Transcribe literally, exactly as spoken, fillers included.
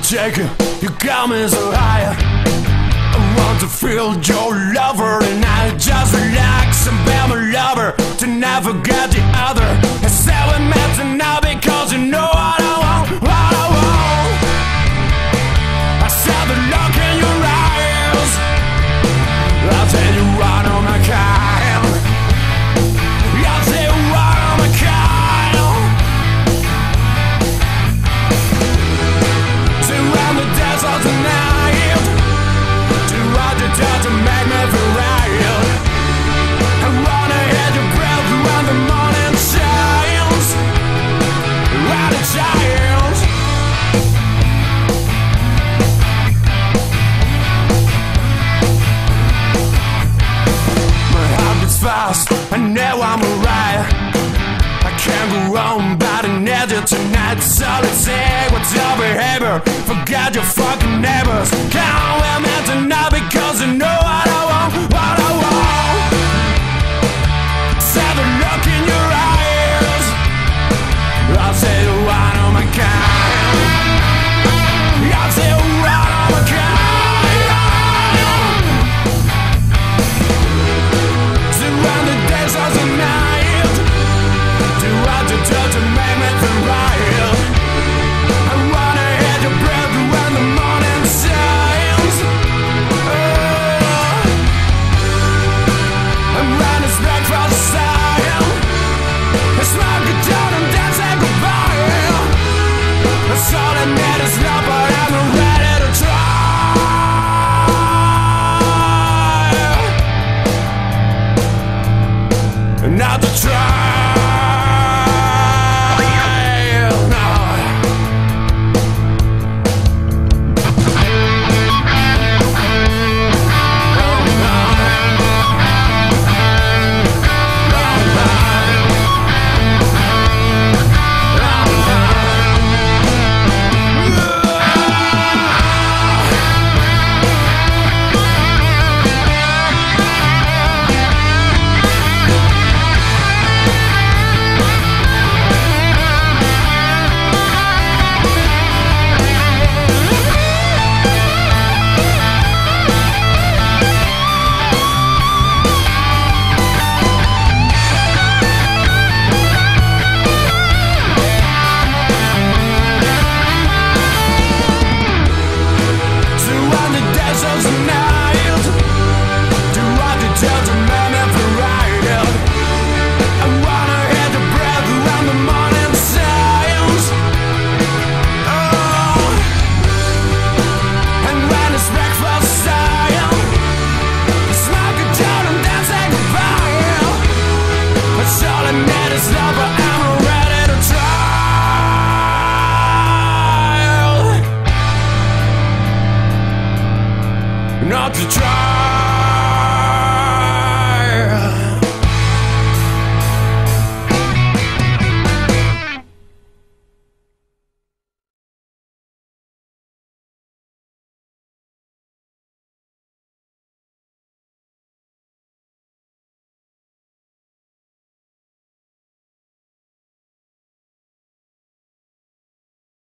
take it, you got me so high. I want to feel your lover, and I just relax and be my lover to never forget the other. I said we met tonight because you know what I want, what I want. I said the look in your eyes, I'll tell you what on my kind. I'll tell you what on my kind. To run the desert tonight, to ride the dirt to make me feel right. I wanna hear your breath when the morning shines, when it shines. My heart beats fast, I know I'm alright. I can't go wrong, but I need you tonight. So let's say what's your behavior, forget your fucking neighbors. Come with me tonight because you know what I want, what I want. Say the look in your eyes, I'll say the one on my kind. I'll say the one on my kind. To run the days of the night, to ride the dirt to make me feel right. I wanna hear your breath when the morning shines. Oh, I'm running back for the sign. It's like a down and dance and goodbye. That's all I need is love, but I'm ready to try. Not to try.